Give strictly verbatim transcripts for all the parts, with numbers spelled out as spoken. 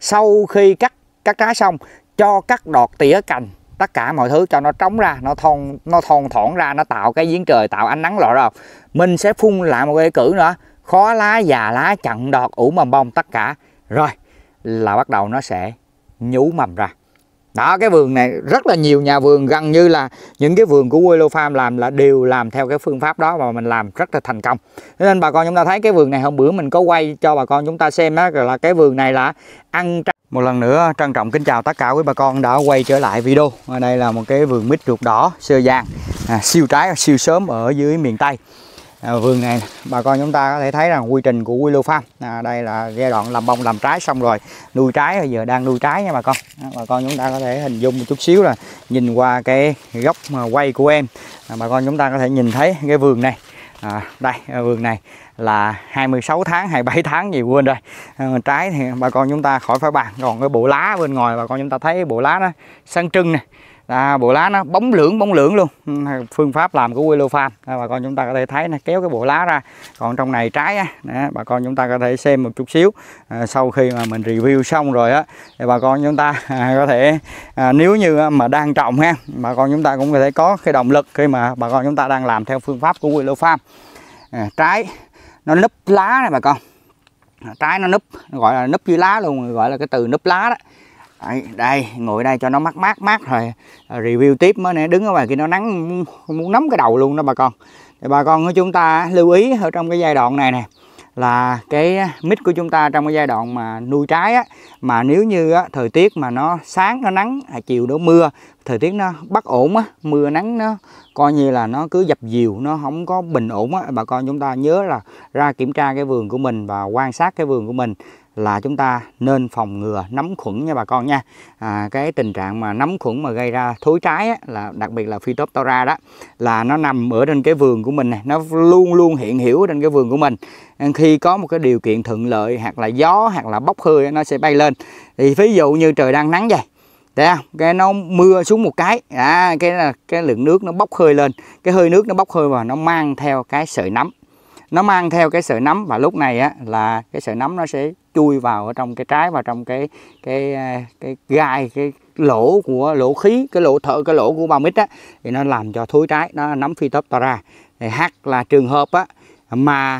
Sau khi cắt cắt trái xong cho cắt đọt tỉa cành, tất cả mọi thứ cho nó trống ra, nó thon nó thon thỏn ra, nó tạo cái giếng trời, tạo ánh nắng lọt ra. Mình sẽ phun lại một cái cử nữa, khó lá, già lá, chặn đọt, ủ mầm bông tất cả. Rồi là bắt đầu nó sẽ nhú mầm ra. Đó, cái vườn này rất là nhiều nhà vườn, gần như là những cái vườn của Willow Farm làm là đều làm theo cái phương pháp đó và mình làm rất là thành công. Nên bà con chúng ta thấy cái vườn này hôm bữa mình có quay cho bà con chúng ta xem đó, là cái vườn này là ăn trái. Một lần nữa trân trọng kính chào tất cả quý bà con đã quay trở lại video. Ở đây là một cái vườn mít ruột đỏ sơ giang, à, siêu trái siêu sớm ở dưới miền Tây. À, vườn này bà con chúng ta có thể thấy rằng quy trình của Willow Farm, à, đây là giai đoạn làm bông làm trái xong rồi nuôi trái, bây giờ đang nuôi trái nha bà con. À, bà con chúng ta có thể hình dung một chút xíu là nhìn qua cái góc quay của em, à, bà con chúng ta có thể nhìn thấy cái vườn này. À, đây vườn này là hai mươi sáu tháng, hai mươi bảy tháng gì quên rồi. À, trái thì bà con chúng ta khỏi phải bàn, còn cái bộ lá bên ngoài bà con chúng ta thấy bộ lá nó sáng trưng này. À, bộ lá nó bóng lưỡng bóng lưỡng luôn, phương pháp làm của Willow Farm. À, bà con chúng ta có thể thấy nó kéo cái bộ lá ra, còn trong này trái á, đó, bà con chúng ta có thể xem một chút xíu. À, sau khi mà mình review xong rồi á thì bà con chúng ta à, có thể à, nếu như mà đang trồng ha, bà con chúng ta cũng có thể có cái động lực khi mà bà con chúng ta đang làm theo phương pháp của Willow Farm. À, trái nó núp lá này bà con, à, trái nó núp, gọi là núp dưới lá luôn, gọi là cái từ núp lá đó. Đây, đây ngồi đây cho nó mát mát mát rồi review tiếp mới nè, đứng ở ngoài kia nó nắng muốn nóng cái đầu luôn đó bà con. Thì bà con của chúng ta lưu ý ở trong cái giai đoạn này nè, là cái mít của chúng ta trong cái giai đoạn mà nuôi trái á, mà nếu như á, thời tiết mà nó sáng nó nắng, chiều nó mưa, thời tiết nó bất ổn á, mưa nắng nó coi như là nó cứ dập dìu, nó không có bình ổn á, bà con chúng ta nhớ là ra kiểm tra cái vườn của mình và quan sát cái vườn của mình, là chúng ta nên phòng ngừa nấm khuẩn nha bà con nha. À, cái tình trạng mà nấm khuẩn mà gây ra thối trái á, là đặc biệt là Phytophthora đó, là nó nằm ở trên cái vườn của mình này, nó luôn luôn hiện hữu trên cái vườn của mình. Khi có một cái điều kiện thuận lợi hoặc là gió hoặc là bốc hơi nó sẽ bay lên. Thì ví dụ như trời đang nắng vậy, thấy không? Cái nó mưa xuống một cái, à, cái là cái lượng nước nó bốc hơi lên, cái hơi nước nó bốc hơi và nó mang theo cái sợi nấm. Nó mang theo cái sợi nấm và lúc này á là cái sợi nấm nó sẽ chui vào ở trong cái trái, vào trong cái cái cái, cái gai, cái lỗ của lỗ khí, cái lỗ thở, cái lỗ của bao mít á, thì nó làm cho thối trái, nó nấm Phytophthora. Thì hoặc là trường hợp á mà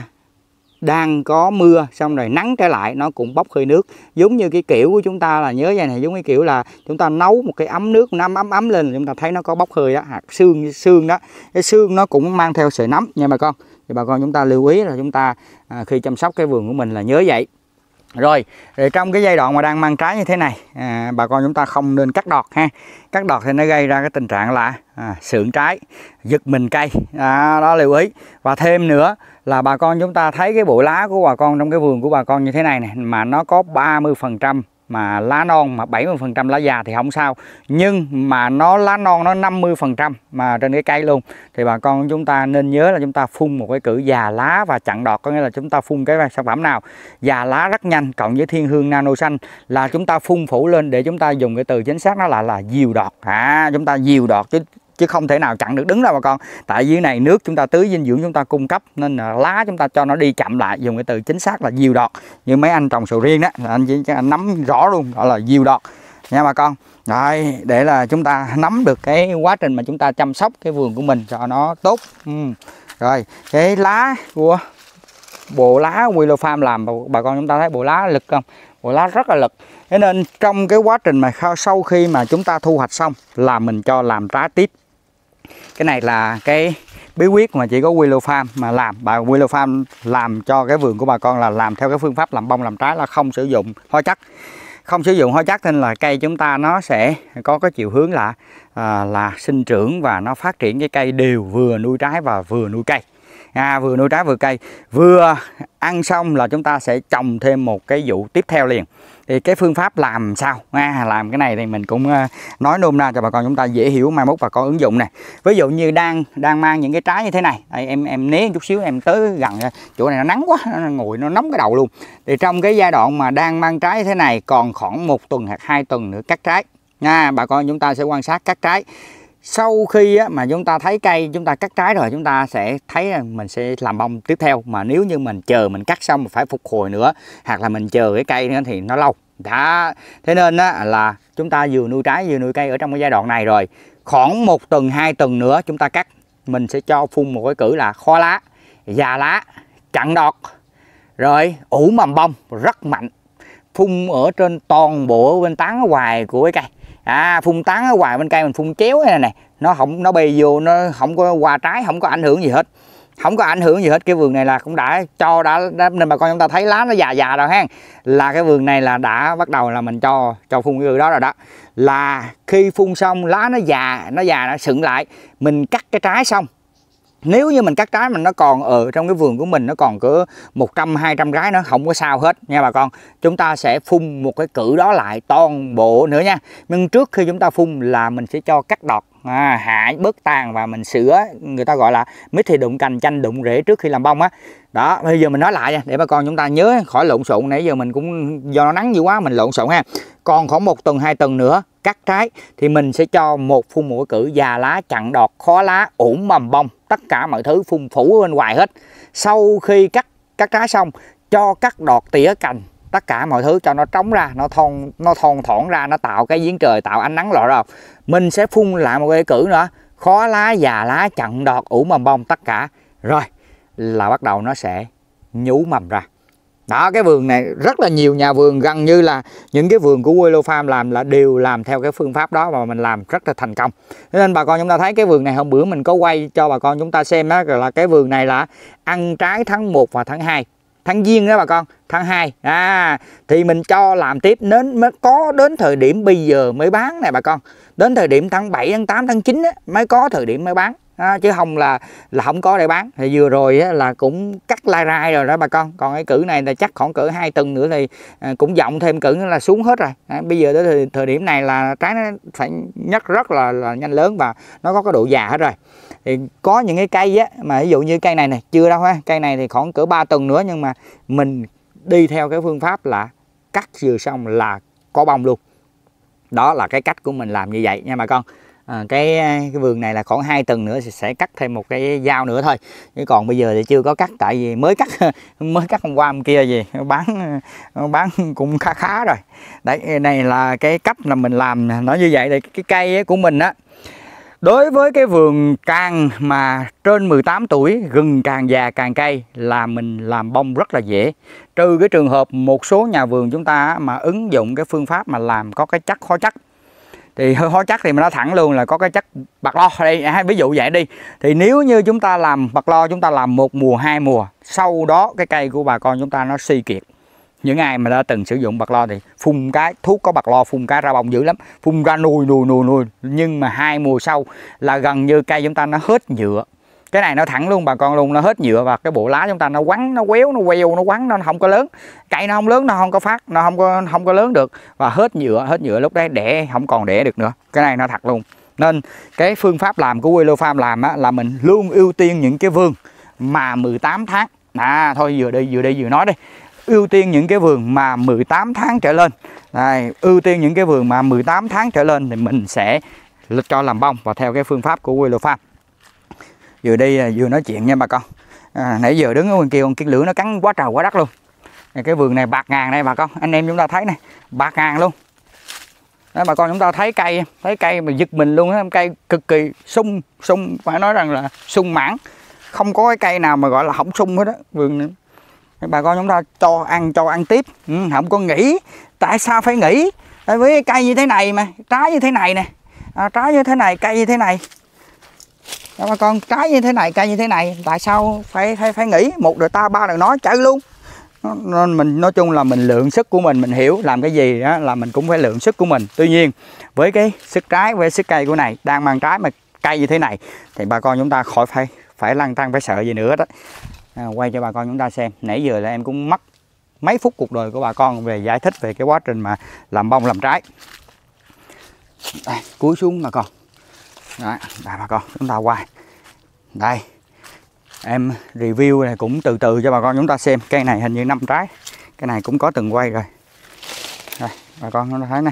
đang có mưa xong rồi nắng trở lại nó cũng bốc hơi nước, giống như cái kiểu của chúng ta là nhớ vậy này, giống cái kiểu là chúng ta nấu một cái ấm nước nó ấm ấm lên là chúng ta thấy nó có bốc hơi á, hạt xương xương đó, cái xương nó cũng mang theo sợi nấm nha bà con. Thì bà con chúng ta lưu ý là chúng ta à, khi chăm sóc cái vườn của mình là nhớ vậy. Rồi, rồi trong cái giai đoạn mà đang mang trái như thế này, à, bà con chúng ta không nên cắt đọt ha. Cắt đọt thì nó gây ra cái tình trạng là à, sượng trái, giật mình cây, à, đó lưu ý. Và thêm nữa là bà con chúng ta thấy cái bộ lá của bà con trong cái vườn của bà con như thế này này, mà nó có ba mươi phần trăm mà lá non mà bảy mươi phần trăm lá già thì không sao, nhưng mà nó lá non nó năm mươi phần trăm mà trên cái cây luôn, thì bà con chúng ta nên nhớ là chúng ta phun một cái cử già lá và chặn đọt. Có nghĩa là chúng ta phun cái sản phẩm nào già lá rất nhanh cộng với Thiên Hương Nano Xanh là chúng ta phun phủ lên, để chúng ta dùng cái từ chính xác nó là là diều đọt. À, chúng ta diều đọt chứ chứ không thể nào chặn được đứng đâu bà con. Tại dưới này nước chúng ta tưới dinh dưỡng chúng ta cung cấp, nên là lá chúng ta cho nó đi chậm lại, dùng cái từ chính xác là diều đọt. Như mấy anh trồng sầu riêng đó là anh chỉ anh nắm rõ luôn, gọi là diều đọt nha bà con. Rồi, để là chúng ta nắm được cái quá trình mà chúng ta chăm sóc cái vườn của mình cho nó tốt. Ừ. Rồi, cái lá của bộ lá Willow Farm làm, bà con chúng ta thấy bộ lá lực không? Bộ lá rất là lực. Thế nên trong cái quá trình mà sau khi mà chúng ta thu hoạch xong là mình cho làm trái tiếp. Cái này là cái bí quyết mà chỉ có Willow Farm mà làm. Bà Willow Farm làm cho cái vườn của bà con là làm theo cái phương pháp làm bông làm trái, là không sử dụng hóa chất. Không sử dụng hóa chất nên là cây chúng ta nó sẽ có cái chiều hướng là à, là sinh trưởng và nó phát triển cái cây đều, vừa nuôi trái và vừa nuôi cây. À, vừa nuôi trái vừa cây, vừa ăn xong là chúng ta sẽ trồng thêm một cái vụ tiếp theo liền. Thì cái phương pháp làm sao à, làm cái này thì mình cũng nói nôm na cho bà con chúng ta dễ hiểu, mai mốt bà con ứng dụng này. Ví dụ như đang đang mang những cái trái như thế này, đây, em em né chút xíu, em tới gần chỗ này nó nắng quá, nó ngồi nó nóng cái đầu luôn. Thì trong cái giai đoạn mà đang mang trái như thế này, còn khoảng một tuần hoặc hai tuần nữa cắt trái nha. Bà con chúng ta sẽ quan sát cắt trái. Sau khi mà chúng ta thấy cây chúng ta cắt trái rồi, chúng ta sẽ thấy là mình sẽ làm bông tiếp theo. Mà nếu như mình chờ mình cắt xong mình phải phục hồi nữa, hoặc là mình chờ cái cây nữa thì nó lâu. Đó, thế nên á, là chúng ta vừa nuôi trái vừa nuôi cây ở trong cái giai đoạn này rồi. Khoảng một tuần hai tuần nữa chúng ta cắt, mình sẽ cho phun một cái cử là khó lá, già lá, chặn đọt, rồi ủ mầm bông rất mạnh. Phun ở trên toàn bộ bên tán ở ngoài của cái cây. À, phun tán ở ngoài bên cây mình phun chéo này này, nó không nó bay vô, nó không có qua trái, không có ảnh hưởng gì hết. Không có ảnh hưởng gì hết. Cái vườn này là cũng đã cho đã, đã nên bà con chúng ta thấy lá nó già già rồi ha. Là cái vườn này là đã bắt đầu là mình cho cho phun cái đó rồi đó. Là khi phun xong lá nó già, nó già nó sựng lại, mình cắt cái trái xong. Nếu như mình cắt trái mình nó còn ở trong cái vườn của mình, nó còn cỡ một trăm hai trăm trái, nó không có sao hết nha bà con. Chúng ta sẽ phun một cái cử đó lại toàn bộ nữa nha. Nhưng trước khi chúng ta phun là mình sẽ cho cắt đọt, à, hạ bớt tàn và mình sửa, người ta gọi là mít thì đụng cành, chanh đụng rễ trước khi làm bông á. Đó, bây giờ mình nói lại nha, để bà con chúng ta nhớ khỏi lộn xộn. Nãy giờ mình cũng do nó nắng nhiều quá mình lộn xộn ha. Còn khoảng một tuần hai tuần nữa cắt trái thì mình sẽ cho một phun một cái cử già lá, chặn đọt, khó lá, ủ mầm bông, tất cả mọi thứ phun phủ bên ngoài hết. Sau khi cắt cắt trái xong cho cắt đọt, tỉa cành, tất cả mọi thứ cho nó trống ra, nó thon nó thon thỏn ra, nó tạo cái giếng trời, tạo ánh nắng lọt ra. Mình sẽ phun lại một cái cử nữa, khó lá, già lá, chặn đọt, ủ mầm bông tất cả. Rồi là bắt đầu nó sẽ nhú mầm ra. Đó, cái vườn này rất là nhiều nhà vườn, gần như là những cái vườn của Quelo Farm làm là đều làm theo cái phương pháp đó và mình làm rất là thành công. Nên bà con chúng ta thấy cái vườn này hôm bữa mình có quay cho bà con chúng ta xem đó, là cái vườn này là ăn trái tháng một và tháng hai, tháng Giêng đó bà con, tháng hai. À, thì mình cho làm tiếp đến mới có đến thời điểm bây giờ mới bán này bà con. Đến thời điểm tháng bảy, tháng tám, tháng chín á, mới có thời điểm mới bán. À, chứ không là là không có để bán. Thì vừa rồi á, là cũng cắt lai rai rồi đó bà con. Còn cái cử này là chắc khoảng cỡ hai tuần nữa thì à, cũng dọng thêm cử nữa là xuống hết rồi. À, bây giờ tới thời, thời điểm này là trái nó phải nhắc rất là, là nhanh lớn và nó có cái độ già hết rồi. Thì có những cái cây á mà ví dụ như cây này này chưa đâu ha, cây này thì khoảng cỡ ba tuần nữa, nhưng mà mình đi theo cái phương pháp là cắt vừa xong là có bông luôn. Đó là cái cách của mình làm như vậy nha bà con. À, cái, cái vườn này là khoảng hai tuần nữa sẽ cắt thêm một cái dao nữa thôi, chứ còn bây giờ thì chưa có cắt, tại vì mới cắt mới cắt hôm qua hôm kia gì bán bán cũng khá khá rồi. Đấy, này là cái cách là mình làm nó như vậy. Thì cái cây của mình á, đối với cái vườn càng mà trên mười tám tuổi, gừng càng già càng cây là mình làm bông rất là dễ. Trừ cái trường hợp một số nhà vườn chúng ta mà ứng dụng cái phương pháp mà làm có cái chất hóa chất. Thì hơi hóa chất thì mình nói thẳng luôn là có cái chất bạc lo đây, à, ví dụ vậy đi. Thì nếu như chúng ta làm bạc lo, chúng ta làm một mùa hai mùa, sau đó cái cây của bà con chúng ta nó suy kiệt. Những ai mà đã từng sử dụng bạc lo thì phun cái thuốc có bạc lo, phun cái ra bông dữ lắm, phun ra nuôi nuôi nuôi nuôi nhưng mà hai mùa sau là gần như cây chúng ta nó hết nhựa. Cái này nó thẳng luôn bà con luôn, nó hết nhựa và cái bộ lá chúng ta nó quắn, nó quéo, nó queo, nó quắn, nó không có lớn. Cây nó không lớn, nó không có phát, nó không có không có lớn được và hết nhựa, hết nhựa lúc đấy đẻ không còn đẻ được nữa. Cái này nó thật luôn. Nên cái phương pháp làm của Quelo Farm làm á, là mình luôn ưu tiên những cái vườn mà mười tám tháng. À thôi vừa đi vừa đi vừa nói đi. Ưu tiên những cái vườn mà mười tám tháng trở lên. Đây, ưu tiên những cái vườn mà mười tám tháng trở lên thì mình sẽ cho làm bông và theo cái phương pháp của Quelo Farm. Vừa đi vừa nói chuyện nha bà con. À, nãy giờ đứng ở bên kia con kiến lưỡi nó cắn quá trời quá đất luôn. Cái vườn này bạc ngàn đây bà con, anh em chúng ta thấy này, bạc ngàn luôn. Đó, bà con chúng ta thấy cây, thấy cây mà giật mình luôn á, cây cực kỳ sung sung, phải nói rằng là sung mãn, không có cái cây nào mà gọi là không sung hết á. Vườn này bà con chúng ta cho ăn cho ăn tiếp, ừ, không có nghỉ. Tại sao phải nghỉ? Tại vì cây như thế này mà, trái như thế này nè, à, trái như thế này, cây như thế này. Đó, bà con, trái như thế này, cây như thế này, tại sao phải phải phải nghỉ? Một đời ta ba đời nói chạy luôn. Nên mình nói chung là mình lượng sức của mình, mình hiểu làm cái gì đó là mình cũng phải lượng sức của mình. Tuy nhiên với cái sức trái, với sức cây của này đang mang trái mà cây như thế này thì bà con chúng ta khỏi phải phải lăn tăn phải sợ gì nữa đó. À, quay cho bà con chúng ta xem. Nãy giờ là em cũng mất mấy phút cuộc đời của bà con về giải thích về cái quá trình mà làm bông làm trái. Đây, cúi xuống bà con. Đó, đây bà con chúng ta quay. Đây. Em review này cũng từ từ cho bà con chúng ta xem. Cây này hình như năm trái. Cái này cũng có từng quay rồi. Đây, bà con chúng ta thấy này.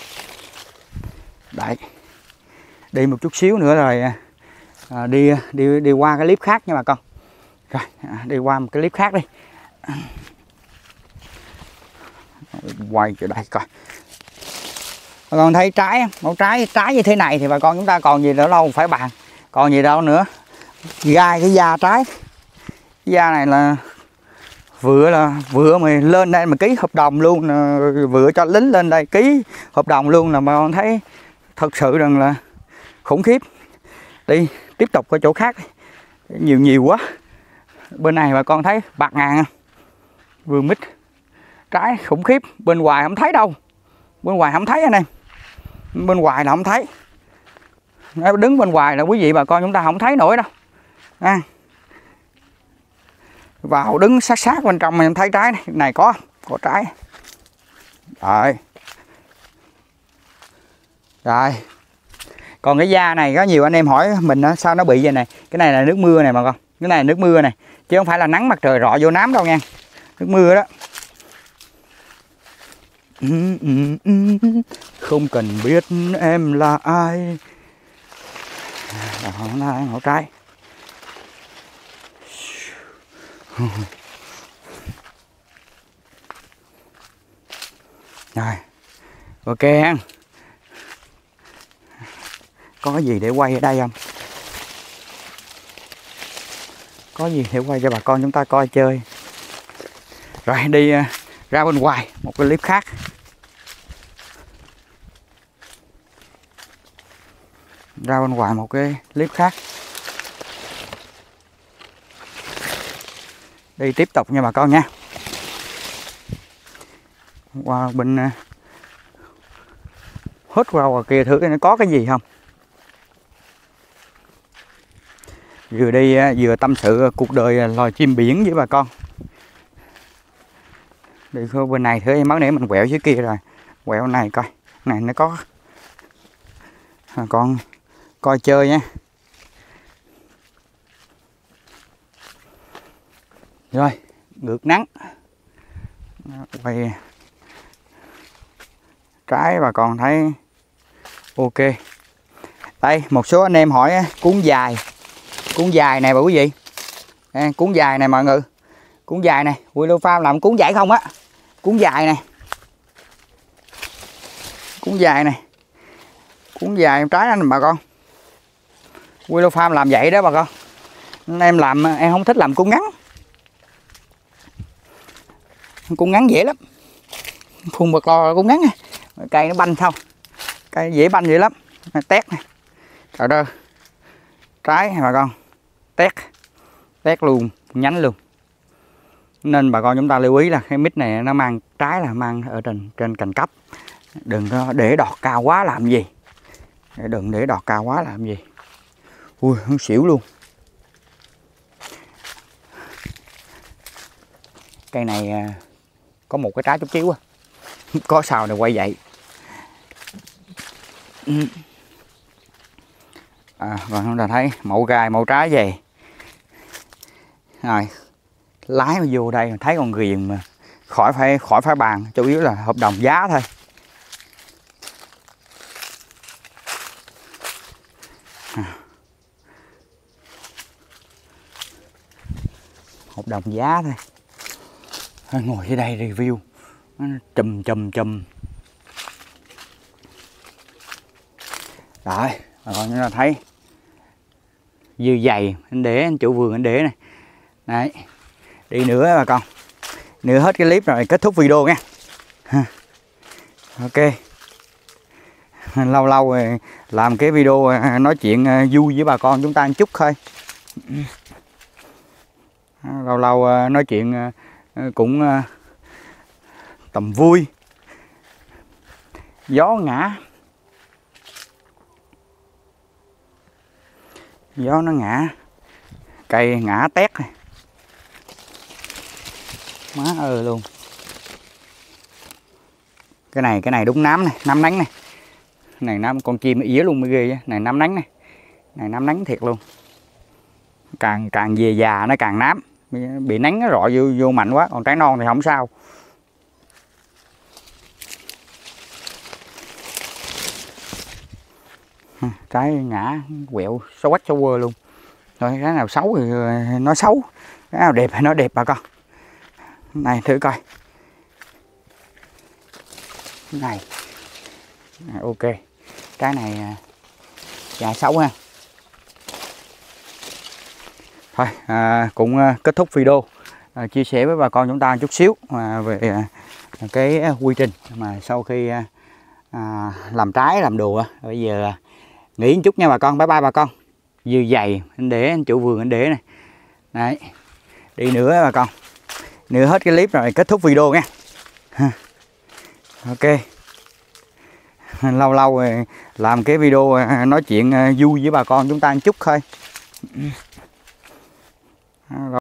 Đấy. Đi một chút xíu nữa rồi à, đi đi đi qua cái clip khác nha bà con. Rồi, à, đi qua một cái clip khác đi. Quay trở đây coi. Bà con thấy trái, mẫu trái trái như thế này thì bà con chúng ta còn gì nữa đâu phải bàn, còn gì đâu nữa. Gai cái da trái, cái da này là vừa là vừa mà lên đây mà ký hợp đồng luôn, vừa cho lính lên đây ký hợp đồng luôn, là bà con thấy thật sự rằng là khủng khiếp. Đi tiếp tục qua chỗ khác, nhiều nhiều quá. Bên này bà con thấy bạc ngàn, vườn mít trái khủng khiếp. Bên ngoài không thấy đâu, bên ngoài không thấy anh em, bên ngoài là không thấy. Đứng bên ngoài là quý vị bà con chúng ta không thấy nổi đâu à. Vào đứng sát sát bên trong mình thấy trái này, này có có trái rồi. Rồi còn cái da này có nhiều anh em hỏi mình đó, sao nó bị vậy này. Cái này là nước mưa này bà con, cái này là nước mưa này chứ không phải là nắng mặt trời rọ vô nám đâu nha, nước mưa đó. Không cần biết em là ai. Đó, nó ngỏ trái. Rồi ok anh, có cái gì để quay ở đây không? Có gì để quay cho bà con chúng ta coi chơi. Rồi đi ra bên ngoài một cái clip khác. Ra bên ngoài một cái clip khác. Đi tiếp tục nha bà con nha. Qua bên hít qua ngoài kia thử nó có cái gì không. Vừa đi vừa tâm sự cuộc đời loài chim biển với bà con. Đi bên này thử máu nãy mình quẹo dưới kia rồi, quẹo này coi này nó có. À, con coi chơi nha. Rồi ngược nắng quay trái bà con thấy ok. Đây một số anh em hỏi cuốn dài, cuốn dài này bà quý vị à, cuốn dài này mọi người, cuốn dài này Willow Farm làm cuốn dài không á, cuốn dài này, cuốn dài này, cuốn dài trái anh bà con. Willow Farm làm vậy đó bà con. Em làm em không thích làm cuốn ngắn, cuốn ngắn dễ lắm, phun bật lo cuốn ngắn này. Cây nó banh không, cây dễ banh vậy lắm. Tét này, trời ơi, trái bà con, tét, tét luôn, nhánh luôn. Nên bà con chúng ta lưu ý là cái mít này nó mang trái là mang ở trên trên cành cấp, đừng có để đọt cao quá làm gì, đừng để đọt cao quá làm gì. Ui nó xỉu luôn. Cây này có một cái trái chút xíu á, có sao này quay vậy. À, và chúng ta thấy mẫu gai mẫu trái về rồi, lái mà vô đây thấy con ghiền mà khỏi phải khỏi phải bàn, chủ yếu là hợp đồng giá thôi. À, hợp đồng giá thôi. Thôi ngồi dưới đây review nó chùm chùm chùm. Rồi bà con chúng ta thấy dư dày, anh để anh chủ vườn anh để này. Đấy, đi nữa bà con, nữa hết cái clip rồi kết thúc video nha. Ok, lâu lâu rồi làm cái video nói chuyện vui với bà con chúng ta một chút thôi. Lâu lâu nói chuyện cũng tầm vui. Gió ngã, gió nó ngã, cây ngã tét này, má ơi luôn. Cái này cái này đúng nám này, nám nắng này, này nám con chim ỉa luôn mới ghê. Này nám nắng này, này nám nắng thiệt luôn. Càng càng về già nó càng nám, bị nắng nó rọi vô, vô mạnh quá. Còn trái non thì không sao. Trái ngã quẹo xấu quách xấu quơ luôn. Rồi cái nào xấu thì nó xấu, cái nào đẹp thì nó đẹp bà con. Này thử coi, này. À, ok, cái này dài xấu ha. Thôi à, cũng à, kết thúc video à, chia sẻ với bà con chúng ta chút xíu à, về à, cái quy trình mà sau khi à, à, làm trái làm đùa. Bây giờ à, nghỉ một chút nha bà con. Bye bye bà con. Dư dày anh để anh chủ vườn anh để này. Đấy, đi nữa bà con, nữa hết cái clip rồi, kết thúc video nha. Ok, lâu lâu rồi làm cái video nói chuyện vui với bà con chúng ta một chút thôi.